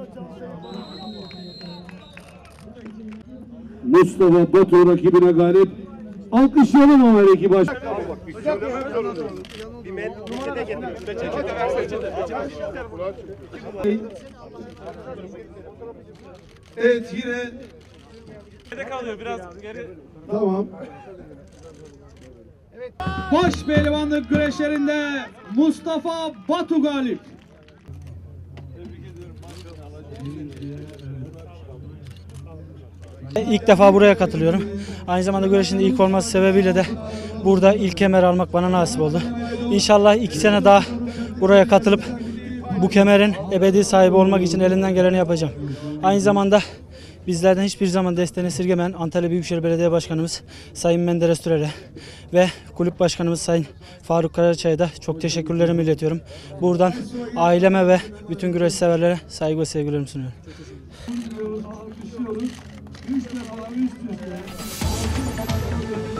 Mustafa Batu rakibine galip. Alkışlayalım ama her iki baş. Evet yine. Nerede kalıyor biraz geri? Tamam. Baş pehlivanlık güreşlerinde Mustafa Batu galip. İlk defa buraya katılıyorum. Aynı zamanda güreşinde ilk olması sebebiyle de burada ilk kemer almak bana nasip oldu. İnşallah 2 sene daha buraya katılıp bu kemerin ebedi sahibi olmak için elimden geleni yapacağım. Aynı zamanda bizlerden hiçbir zaman desteğini esirgemeyen Antalya Büyükşehir Belediye Başkanımız Sayın Menderes Türer'e ve kulüp başkanımız Sayın Faruk Karaçay'a da çok teşekkürlerimi iletiyorum. Buradan aileme ve bütün güreş severlere saygı ve sevgilerimi sunuyorum. Alkışlıyoruz. 3 defa üst üste.